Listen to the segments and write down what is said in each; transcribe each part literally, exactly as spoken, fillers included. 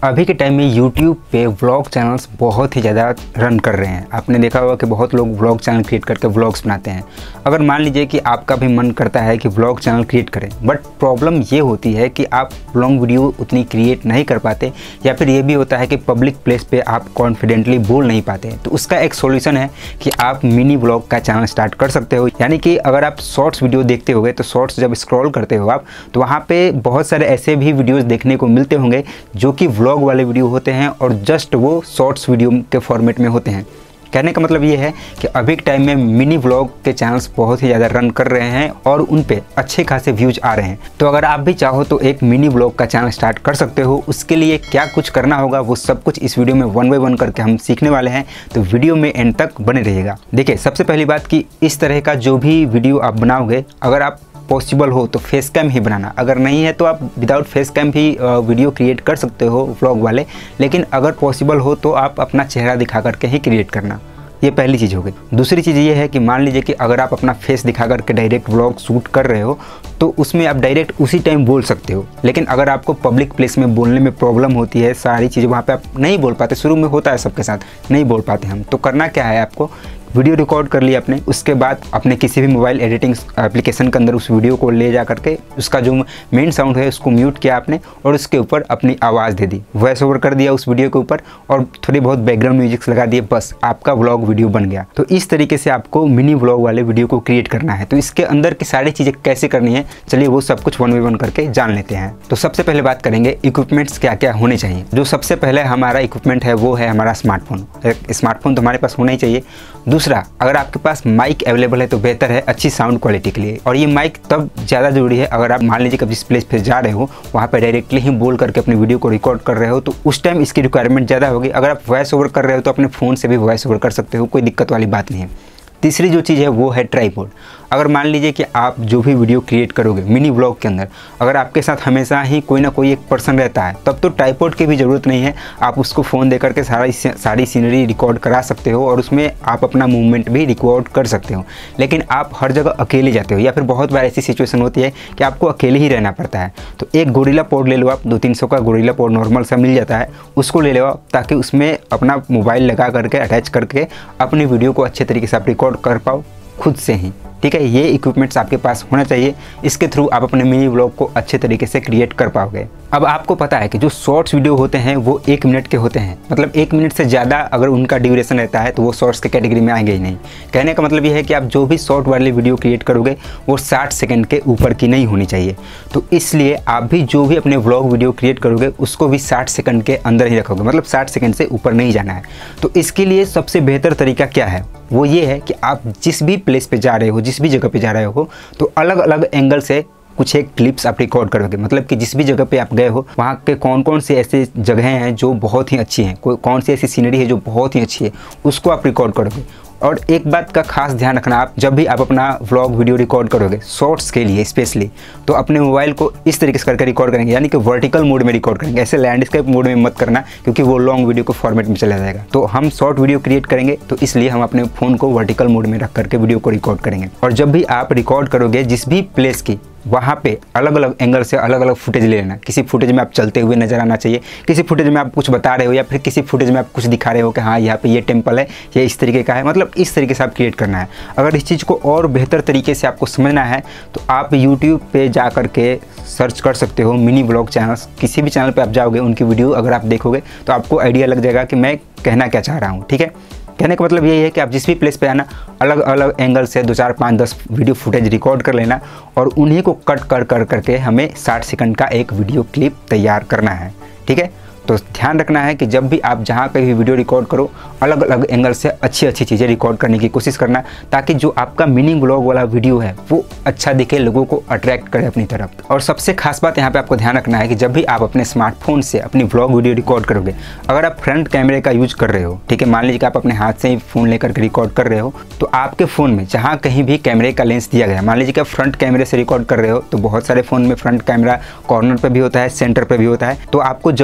अभी के टाइम में यूट्यूब पे व्लॉग चैनल्स बहुत ही ज़्यादा रन कर रहे हैं। आपने देखा होगा कि बहुत लोग व्लॉग चैनल क्रिएट करके व्लॉग्स बनाते हैं। अगर मान लीजिए कि आपका भी मन करता है कि व्लॉग चैनल क्रिएट करें, बट प्रॉब्लम ये होती है कि आप लॉन्ग वीडियो उतनी क्रिएट नहीं कर पाते, या फिर ये भी होता है कि पब्लिक प्लेस पे आप कॉन्फिडेंटली बोल नहीं पाते। तो उसका एक सोल्यूशन है कि आप मिनी व्लॉग का चैनल स्टार्ट कर सकते हो। यानी कि अगर आप शॉर्ट्स वीडियो देखते होंगे तो शॉर्ट्स जब स्क्रॉल करते हो आप, तो वहाँ पे बहुत सारे ऐसे भी वीडियोज़ देखने को मिलते होंगे जो कि व्लॉग वाले वीडियो होते हैं और जस्ट वो शॉर्ट्स वीडियो के फॉर्मेट में होते हैं। कहने का मतलब ये है कि अभी के टाइम में मिनी व्लॉग के चैनल्स बहुत ही ज़्यादा रन कर रहे हैं और उन पे अच्छे खासे व्यूज आ रहे हैं। तो अगर आप भी चाहो तो एक मिनी व्लॉग का चैनल स्टार्ट कर सकते हो। उसके लिए क्या कुछ करना होगा वो सब कुछ इस वीडियो में वन बाय वन करके हम सीखने वाले हैं, तो वीडियो में एंड तक बने रहिएगा। देखिए, सबसे पहली बात कि इस तरह का जो भी वीडियो आप बनाओगे, अगर आप पॉसिबल हो तो फेस कैम ही बनाना, अगर नहीं है तो आप विदाउट फेस कैम भी वीडियो क्रिएट कर सकते हो व्लॉग वाले, लेकिन अगर पॉसिबल हो तो आप अपना चेहरा दिखा करके ही क्रिएट करना। ये पहली चीज़ हो गई। दूसरी चीज़ ये है कि मान लीजिए कि अगर आप अपना फेस दिखा करके डायरेक्ट व्लॉग शूट कर रहे हो तो उसमें आप डायरेक्ट उसी टाइम बोल सकते हो। लेकिन अगर आपको पब्लिक प्लेस में बोलने में प्रॉब्लम होती है, सारी चीज़ें वहाँ पे आप नहीं बोल पाते, शुरू में होता है सबके साथ, नहीं बोल पाते हम, तो करना क्या है, आपको वीडियो रिकॉर्ड कर लिया आपने, उसके बाद अपने किसी भी मोबाइल एडिटिंग एप्लीकेशन के अंदर उस वीडियो को ले जा करके उसका जो मेन साउंड है उसको म्यूट किया आपने और उसके ऊपर अपनी आवाज़ दे दी, वॉइस ओवर कर दिया उस वीडियो के ऊपर और थोड़ी बहुत बैकग्राउंड म्यूजिक्स लगा दिए, बस आपका व्लॉग वीडियो बन गया। तो इस तरीके से आपको मिनी व्लॉग वाले वीडियो को क्रिएट करना है। तो इसके अंदर की सारी चीज़ें कैसे करनी है, चलिए वो सब कुछ वन बाय वन करके जान लेते हैं। तो सबसे पहले बात करेंगे इक्विपमेंट्स क्या क्या होने चाहिए। जो सबसे पहले हमारा इक्विपमेंट है वो है हमारा स्मार्टफोन। स्मार्टफोन तो हमारे पास होना ही चाहिए। दूसरा, अगर आपके पास माइक अवेलेबल है तो बेहतर है अच्छी साउंड क्वालिटी के लिए। और ये माइक तब ज़्यादा ज़रूरी है अगर आप मान लीजिए कि जिस प्लेस पे जा रहे हो वहाँ पे डायरेक्टली ही बोल करके अपनी वीडियो को रिकॉर्ड कर रहे हो, तो उस टाइम इसकी रिक्वायरमेंट ज़्यादा होगी। अगर आप वॉइस ओवर कर रहे हो तो अपने फ़ोन से भी वॉइस ओवर कर सकते हो, कोई दिक्कत वाली बात नहीं है। तीसरी जो चीज़ है वो है ट्राइपॉड। अगर मान लीजिए कि आप जो भी वीडियो क्रिएट करोगे मिनी व्लॉग के अंदर, अगर आपके साथ हमेशा ही कोई ना कोई एक पर्सन रहता है, तब तो ट्राइपॉड की भी ज़रूरत नहीं है। आप उसको फ़ोन दे करके सारा सारी सीनरी रिकॉर्ड करा सकते हो और उसमें आप अपना मूवमेंट भी रिकॉर्ड कर सकते हो। लेकिन आप हर जगह अकेले जाते हो या फिर बहुत बार ऐसी सिचुएशन होती है कि आपको अकेले ही रहना पड़ता है, तो एक गोरिल्ला पॉड ले लो आप, दो तीन सौ का गोरिल्ला पॉड नॉर्मल सा मिल जाता है, उसको ले लो आप, ताकि उसमें अपना मोबाइल लगा करके अटैच करके अपनी वीडियो को अच्छे तरीके से आप रिकॉर्ड कर पाओ खुद से ही। ठीक है, ये इक्विपमेंट्स आपके पास होना चाहिए। इसके थ्रू आप अपने मिनी व्लॉग को अच्छे तरीके से क्रिएट कर पाओगे। अब आपको पता है कि जो शॉर्ट्स वीडियो होते हैं वो एक मिनट के होते हैं, मतलब एक मिनट से ज़्यादा अगर उनका ड्यूरेशन रहता है तो वो शॉर्ट्स के कैटेगरी में आएंगे ही नहीं। कहने का मतलब ये है कि आप जो भी शॉर्ट वाली वीडियो क्रिएट करोगे वो साठ सेकेंड के ऊपर की नहीं होनी चाहिए। तो इसलिए आप भी जो भी अपने व्लॉग वीडियो क्रिएट करोगे उसको भी साठ सेकेंड के अंदर ही रखोगे, मतलब साठ सेकेंड से ऊपर नहीं जाना है। तो इसके लिए सबसे बेहतर तरीका क्या है, वो ये है कि आप जिस भी प्लेस पे जा रहे हो, जिस भी जगह पे जा रहे हो, तो अलग अलग एंगल से कुछ एक क्लिप्स आप रिकॉर्ड करोगे। मतलब कि जिस भी जगह पे आप गए हो वहाँ के कौन कौन से ऐसे जगह हैं जो बहुत ही अच्छी हैं, कोई कौन सी ऐसी सीनरी है जो बहुत ही अच्छी है, उसको आप रिकॉर्ड करोगे। और एक बात का खास ध्यान रखना, आप जब भी आप अपना व्लॉग वीडियो रिकॉर्ड करोगे शॉर्ट्स के लिए स्पेशली, तो अपने मोबाइल को इस तरीके से करके रिकॉर्ड करेंगे, यानी कि वर्टिकल मोड में रिकॉर्ड करेंगे। ऐसे लैंडस्केप मोड में मत करना, क्योंकि वो लॉन्ग वीडियो को फॉर्मेट में चला जाएगा। तो हम शॉर्ट वीडियो क्रिएट करेंगे तो इसलिए हम अपने फ़ोन को वर्टिकल मोड में रख करके वीडियो को रिकॉर्ड करेंगे। और जब भी आप रिकॉर्ड करोगे जिस भी प्लेस की, वहाँ पे अलग अलग एंगल से अलग अलग फुटेज ले लेना। किसी फुटेज में आप चलते हुए नजर आना चाहिए, किसी फुटेज में आप कुछ बता रहे हो, या फिर किसी फुटेज में आप कुछ दिखा रहे हो कि हाँ यहाँ पे ये टेम्पल है, ये इस तरीके का है, मतलब इस तरीके से आप क्रिएट करना है। अगर इस चीज़ को और बेहतर तरीके से आपको समझना है तो आप यूट्यूब पे जा कर के सर्च कर सकते हो मिनी व्लॉग चैनल्स। किसी भी चैनल पर आप जाओगे, उनकी वीडियो अगर आप देखोगे तो आपको आइडिया लग जाएगा कि मैं कहना क्या चाह रहा हूँ। ठीक है, कहने का मतलब यही है कि आप जिस भी प्लेस पे आना, अलग अलग एंगल से दो चार पाँच दस वीडियो फुटेज रिकॉर्ड कर लेना और उन्हीं को कट कर कर करके हमें साठ सेकंड का एक वीडियो क्लिप तैयार करना है। ठीक है, तो ध्यान रखना है कि जब भी आप जहाँ कहीं भी वीडियो रिकॉर्ड करो, अलग अलग एंगल से अच्छी अच्छी चीज़ें रिकॉर्ड करने की कोशिश करना, ताकि जो आपका मिनी व्लॉग वाला वीडियो है वो अच्छा दिखे, लोगों को अट्रैक्ट करे अपनी तरफ। और सबसे खास बात यहाँ पे आपको ध्यान रखना है कि जब भी आप अपने स्मार्टफोन से अपनी व्लॉग वीडियो रिकॉर्ड करोगे, अगर आप फ्रंट कैमरे का यूज कर रहे हो, ठीक है, मान लीजिए कि आप अपने हाथ से ही फ़ोन लेकर के रिकॉर्ड कर रहे हो, तो आपके फ़ोन में जहाँ कहीं भी कैमरे का लेंस दिया गया, मान लीजिए कि आप फ्रंट कैमरे से रिकॉर्ड कर रहे हो, तो बहुत सारे फ़ोन में फ्रंट कैमरा कॉर्नर पर भी होता है, सेंटर पर भी होता है। तो आपको जब भी अपनी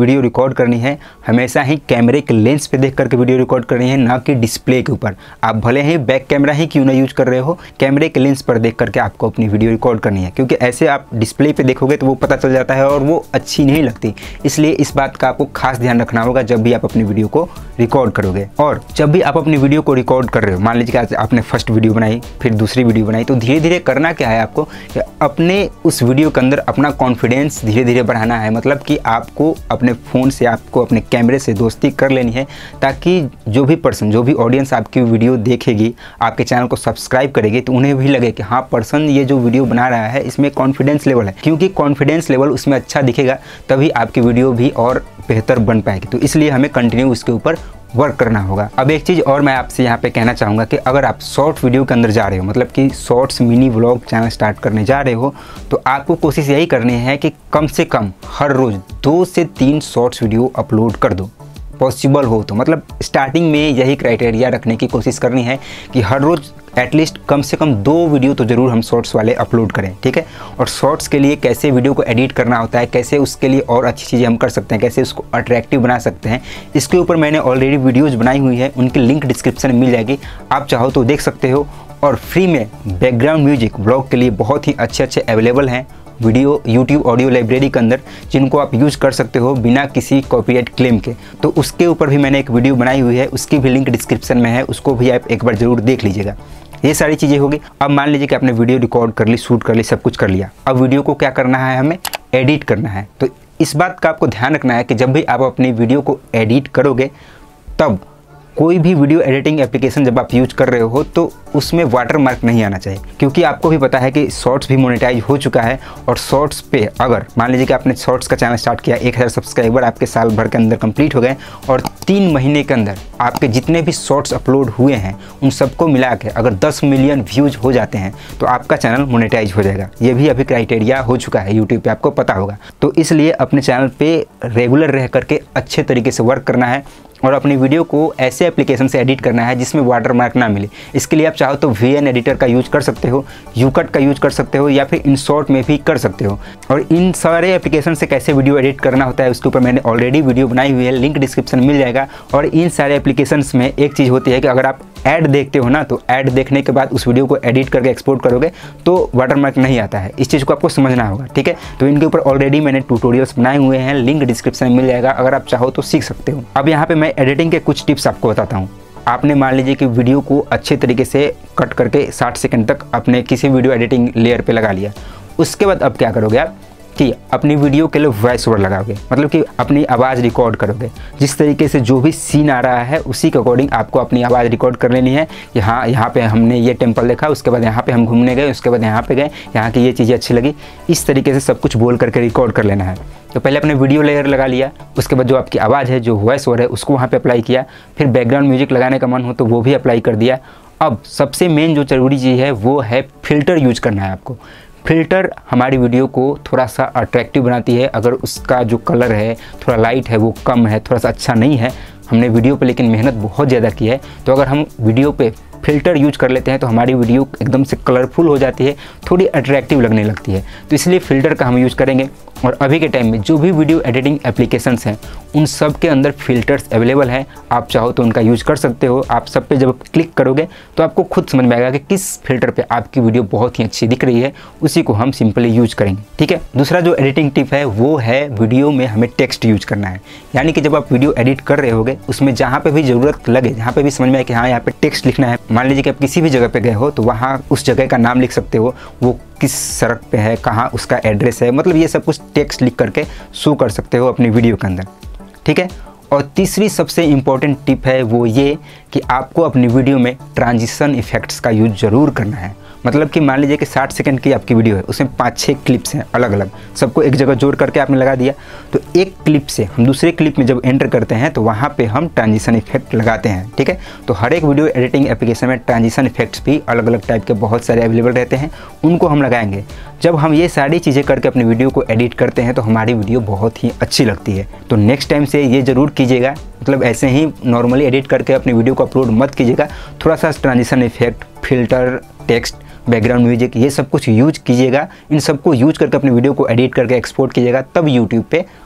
वीडियो रिकॉर्ड करनी है हमेशा ही कैमरे के लेंस पे देख करके वीडियो रिकॉर्ड करनी है, ना कि डिस्प्ले के ऊपर। आप भले ही बैक कैमरा ही क्यों ना यूज कर रहे हो, कैमरे के लेंस पर देख करके आपको अपनी वीडियो रिकॉर्ड करनी है, क्योंकि ऐसे आप डिस्प्ले पे देखोगे तो वो पता चल जाता है और वो अच्छी नहीं लगती। इसलिए इस बात का आपको खास ध्यान रखना होगा जब भी आप अपनी वीडियो को रिकॉर्ड करोगे। और जब भी आप अपनी वीडियो को रिकॉर्ड कर रहे हो, मान लीजिए कि आपने फर्स्ट वीडियो बनाई, फिर दूसरी वीडियो बनाई, तो धीरे धीरे करना क्या है आपको कि अपने उस वीडियो के अंदर अपना कॉन्फिडेंस धीरे धीरे बढ़ाना है। मतलब कि आपको अपने फ़ोन से, आपको अपने कैमरे से दोस्ती कर लेनी है, ताकि जो भी पर्सन, जो भी ऑडियंस आपकी वीडियो देखेगी, आपके चैनल को सब्सक्राइब करेगी, तो उन्हें भी लगे कि हाँ पर्सन ये जो वीडियो बना रहा है इसमें कॉन्फिडेंस लेवल है, क्योंकि कॉन्फिडेंस लेवल उसमें अच्छा दिखेगा तभी आपकी वीडियो भी और बेहतर बन पाएगी। तो इसलिए हमें कंटिन्यू उसके ऊपर वर्क करना होगा। अब एक चीज़ और मैं आपसे यहाँ पे कहना चाहूँगा कि अगर आप शॉर्ट वीडियो के अंदर जा रहे हो, मतलब कि shorts mini vlog channel start करने जा रहे हो, तो आपको कोशिश यही करनी है कि कम से कम हर रोज़ दो से तीन शॉर्ट्स वीडियो अपलोड कर दो, पॉसिबल हो तो। मतलब स्टार्टिंग में यही क्राइटेरिया रखने की कोशिश करनी है कि हर रोज़ एटलीस्ट कम से कम दो वीडियो तो ज़रूर हम शॉर्ट्स वाले अपलोड करें, ठीक है। और शॉर्ट्स के लिए कैसे वीडियो को एडिट करना होता है, कैसे उसके लिए और अच्छी चीज़ें हम कर सकते हैं, कैसे उसको अट्रैक्टिव बना सकते हैं, इसके ऊपर मैंने ऑलरेडी वीडियोज़ बनाई हुई है, उनकी लिंक डिस्क्रिप्शन में मिल जाएगी, आप चाहो तो देख सकते हो। और फ्री में बैकग्राउंड म्यूजिक ब्लॉग के लिए बहुत ही अच्छे अच्छे अवेलेबल हैं वीडियो यूट्यूब ऑडियो लाइब्रेरी के अंदर, जिनको आप यूज़ कर सकते हो बिना किसी कॉपीराइट क्लेम के। तो उसके ऊपर भी मैंने एक वीडियो बनाई हुई है, उसकी भी लिंक डिस्क्रिप्शन में है, उसको भी आप एक बार ज़रूर देख लीजिएगा। ये सारी चीज़ें होगी। अब मान लीजिए कि आपने वीडियो रिकॉर्ड कर ली, शूट कर ली, सब कुछ कर लिया। अब वीडियो को क्या करना है, हमें एडिट करना है। तो इस बात का आपको ध्यान रखना है कि जब भी आप अपनी वीडियो को एडिट करोगे, तब कोई भी वीडियो एडिटिंग एप्लीकेशन जब आप यूज कर रहे हो तो उसमें वाटर मार्क नहीं आना चाहिए, क्योंकि आपको भी पता है कि शॉर्ट्स भी मोनेटाइज हो चुका है। और शॉर्ट्स पे अगर मान लीजिए कि आपने शॉर्ट्स का चैनल स्टार्ट किया, एक हज़ार सब्सक्राइबर आपके साल भर के अंदर कंप्लीट हो गए, और तीन महीने के अंदर आपके जितने भी शॉर्ट्स अपलोड हुए हैं उन सबको मिला के अगर दस मिलियन व्यूज़ हो जाते हैं तो आपका चैनल मोनेटाइज हो जाएगा। ये भी अभी क्राइटेरिया हो चुका है यूट्यूब पे, आपको पता होगा। तो इसलिए अपने चैनल पे रेगुलर रह करके अच्छे तरीके से वर्क करना है और अपनी वीडियो को ऐसे एप्लीकेशन से एडिट करना है जिसमें वाटर मार्क ना मिले। इसके लिए आप चाहो तो वी एन एडिटर का यूज कर सकते हो, यूकट का यूज कर सकते हो, या फिर इनशॉर्ट में भी कर सकते हो। और इन सारे एप्लीकेशन से कैसे वीडियो एडिट करना होता है उसके ऊपर मैंने ऑलरेडी वीडियो बनाई हुई है, लिंक डिस्क्रिप्शन में मिल जाएगा। और इन सारे एप्लीकेशंस में एक चीज़ होती है कि अगर आप ऐड देखते हो ना, तो ऐड देखने के बाद उस वीडियो को एडिट करके एक्सपोर्ट करोगे तो वाटरमार्क नहीं आता है। इस चीज़ को आपको समझना होगा, ठीक है। तो इनके ऊपर ऑलरेडी मैंने ट्यूटोरियल्स बनाए हुए हैं, लिंक डिस्क्रिप्शन में मिल जाएगा, अगर आप चाहो तो सीख सकते हो। अब यहाँ पे मैं एडिटिंग के कुछ टिप्स आपको बताता हूँ। आपने मान लीजिए कि वीडियो को अच्छे तरीके से कट करके साठ सेकंड तक अपने किसी वीडियो एडिटिंग लेयर पे लगा लिया। उसके बाद अब क्या करोगे आप कि अपनी वीडियो के लिए वॉइस ओवर लगाओगे, मतलब कि अपनी आवाज़ रिकॉर्ड करोगे। जिस तरीके से जो भी सीन आ रहा है उसी के अकॉर्डिंग आपको अपनी आवाज़ रिकॉर्ड कर लेनी है कि हाँ यहाँ पे हमने ये टेम्पल देखा, उसके बाद यहाँ पे हम घूमने गए, उसके बाद यहाँ पे गए, यहाँ की ये चीज़ें अच्छी लगी। इस तरीके से सब कुछ बोल करके रिकॉर्ड कर लेना है। तो पहले अपने वीडियो लेयर लगा लिया, उसके बाद जो आपकी आवाज़ है, जो वॉइस ओवर है, उसको वहाँ पर अप्लाई किया। फिर बैकग्राउंड म्यूजिक लगाने का मन हो तो वो भी अप्लाई कर दिया। अब सबसे मेन जो ज़रूरी चीज़ है वो है फ़िल्टर यूज करना है आपको। फ़िल्टर हमारी वीडियो को थोड़ा सा अट्रैक्टिव बनाती है। अगर उसका जो कलर है थोड़ा लाइट है, वो कम है, थोड़ा सा अच्छा नहीं है, हमने वीडियो पे लेकिन मेहनत बहुत ज़्यादा की है, तो अगर हम वीडियो पे फ़िल्टर यूज कर लेते हैं तो हमारी वीडियो एकदम से कलरफुल हो जाती है, थोड़ी अट्रैक्टिव लगने लगती है। तो इसलिए फ़िल्टर का हम यूज़ करेंगे। और अभी के टाइम में जो भी वीडियो एडिटिंग एप्लीकेशंस हैं उन सब के अंदर फ़िल्टर्स अवेलेबल हैं, आप चाहो तो उनका यूज़ कर सकते हो। आप सब पे जब क्लिक करोगे तो आपको खुद समझ में आएगा कि किस फ़िल्टर पे आपकी वीडियो बहुत ही अच्छी दिख रही है, उसी को हम सिंपली यूज़ करेंगे, ठीक है। दूसरा जो एडिटिंग टिप है वो है वीडियो में हमें टेक्स्ट यूज करना है। यानी कि जब आप वीडियो एडिट कर रहे होगे उसमें जहाँ पर भी ज़रूरत लगे, जहाँ पर भी समझ में आए कि हाँ यहाँ पर टेक्स्ट लिखना है, मान लीजिए कि आप किसी भी जगह पर गए हो तो वहाँ उस जगह का नाम लिख सकते हो, वो किस सड़क पे है, कहाँ उसका एड्रेस है, मतलब ये सब कुछ टेक्स्ट लिख करके शो कर सकते हो अपनी वीडियो के अंदर, ठीक है। और तीसरी सबसे इम्पॉर्टेंट टिप है वो ये कि आपको अपनी वीडियो में ट्रांजिशन इफेक्ट्स का यूज ज़रूर करना है। मतलब कि मान लीजिए कि साठ सेकंड की आपकी वीडियो है, उसमें पाँच छः क्लिप्स हैं अलग अलग, सबको एक जगह जोड़ करके आपने लगा दिया। तो एक क्लिप से हम दूसरे क्लिप में जब एंटर करते हैं तो वहाँ पे हम ट्रांजिशन इफेक्ट लगाते हैं, ठीक है। तो हर एक वीडियो एडिटिंग एप्लीकेशन में ट्रांजिशन इफेक्ट्स भी अलग अलग टाइप के बहुत सारे अवेलेबल रहते हैं, उनको हम लगाएंगे। जब हम ये सारी चीज़ें करके अपनी वीडियो को एडिट करते हैं तो हमारी वीडियो बहुत ही अच्छी लगती है। तो नेक्स्ट टाइम से ये ज़रूर कीजिएगा, मतलब ऐसे ही नॉर्मली एडिट करके अपनी वीडियो को अपलोड मत कीजिएगा। थोड़ा सा transition effect, filter, text, background music, ये सब कुछ यूज कीजिएगा। इन सबको यूज करके अपनी वीडियो को एडिट करके एक्सपोर्ट कीजिएगा, तब यूट्यूब पे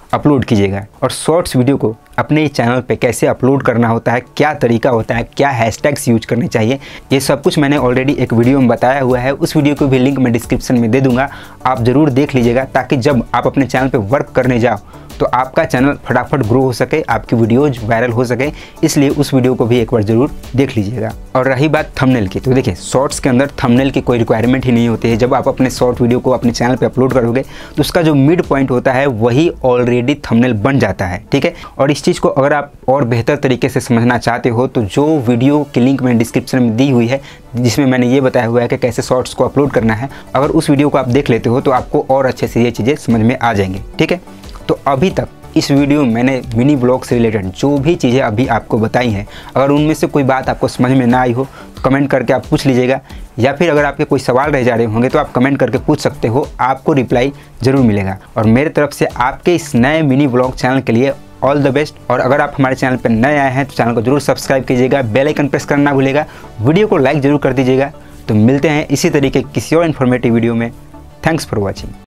अपलोड कीजिएगा। और शॉर्ट्स वीडियो को अपने चैनल पे कैसे अपलोड करना होता है, क्या तरीका होता है, क्या हैशटैग्स यूज करने चाहिए, ये सब कुछ मैंने ऑलरेडी एक वीडियो में बताया हुआ है। उस वीडियो को भी लिंक मैं डिस्क्रिप्शन में दे दूंगा, आप ज़रूर देख लीजिएगा, ताकि जब आप अपने चैनल पे वर्क करने जाओ तो आपका चैनल फटाफट ग्रो हो सके, आपकी वीडियोज वायरल हो सके। इसलिए उस वीडियो को भी एक बार ज़रूर देख लीजिएगा। और रही बात थंबनेल की, तो देखिए शॉर्ट्स के अंदर थंबनेल की कोई रिक्वायरमेंट ही नहीं होती है। जब आप अपने शॉर्ट वीडियो को अपने चैनल पे अपलोड करोगे तो उसका जो मिड पॉइंट होता है वही ऑलरेडी थंबनेल बन जाता है, ठीक है। और इस चीज़ को अगर आप और बेहतर तरीके से समझना चाहते हो तो जो वीडियो की लिंक मैंने डिस्क्रिप्शन में दी हुई है, जिसमें मैंने ये बताया हुआ है कि कैसे शॉर्ट्स को अपलोड करना है, अगर उस वीडियो को आप देख लेते हो तो आपको और अच्छे से ये चीज़ें समझ में आ जाएंगी, ठीक है। तो अभी तक इस वीडियो में मैंने मिनी ब्लॉग से रिलेटेड जो भी चीज़ें अभी आपको बताई हैं, अगर उनमें से कोई बात आपको समझ में ना आई हो तो कमेंट करके आप पूछ लीजिएगा, या फिर अगर आपके कोई सवाल रह जा रहे होंगे तो आप कमेंट करके पूछ सकते हो, आपको रिप्लाई ज़रूर मिलेगा। और मेरे तरफ से आपके इस नए मिनी ब्लॉग चैनल के लिए ऑल द बेस्ट। और अगर आप हमारे चैनल पर नए आए हैं तो चैनल को जरूर सब्सक्राइब कीजिएगा, बेल आइकन प्रेस करना भूलिएगा, वीडियो को लाइक ज़रूर कर दीजिएगा। तो मिलते हैं इसी तरीके किसी और इन्फॉर्मेटिव वीडियो में। Thanks for watching.